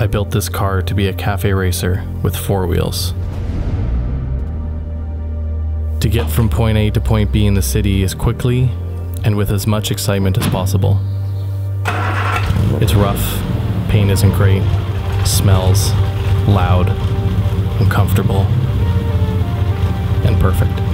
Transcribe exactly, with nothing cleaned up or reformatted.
built this car to be a cafe racer with four wheels. To get from point A to point B in the city as quickly and with as much excitement as possible. It's rough, paint isn't great, smells, loud, uncomfortable, and perfect.